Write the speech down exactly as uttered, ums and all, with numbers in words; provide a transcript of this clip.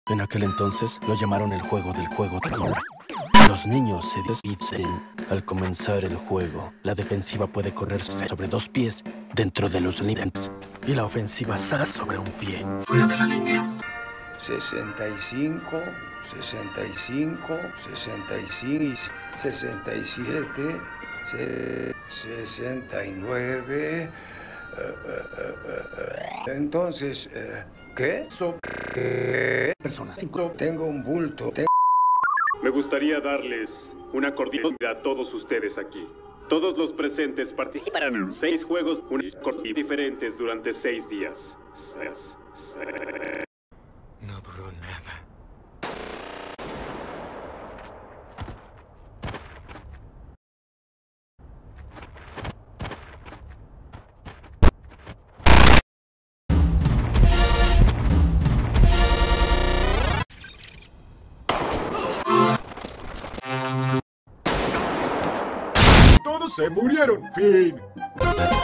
En aquel entonces lo llamaron el juego del juego. Los niños se dicen al comenzar el juego. La defensiva puede correr sobre dos pies dentro de los límites y la ofensiva sale sobre un pie fuera de la línea. sesenta y cinco, sesenta y cinco, sesenta y seis, sesenta y siete, sesenta y nueve. Uh, uh, uh, uh. Entonces, uh, ¿qué? ¿Qué? Personas. Tengo un bulto. Tengo... Me gustaría darles una cordial bienvenida a todos ustedes aquí. Todos los presentes participarán en seis juegos diferentes durante seis días. Seis, seis. No duró nada. Todos se murieron. Fin.